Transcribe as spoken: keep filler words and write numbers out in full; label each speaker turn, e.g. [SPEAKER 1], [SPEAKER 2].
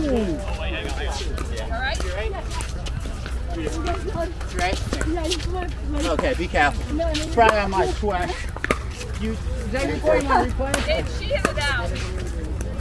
[SPEAKER 1] right?
[SPEAKER 2] You right? Okay, be careful. Try on my sweat. You, is that recording on replay?
[SPEAKER 1] She hit it down.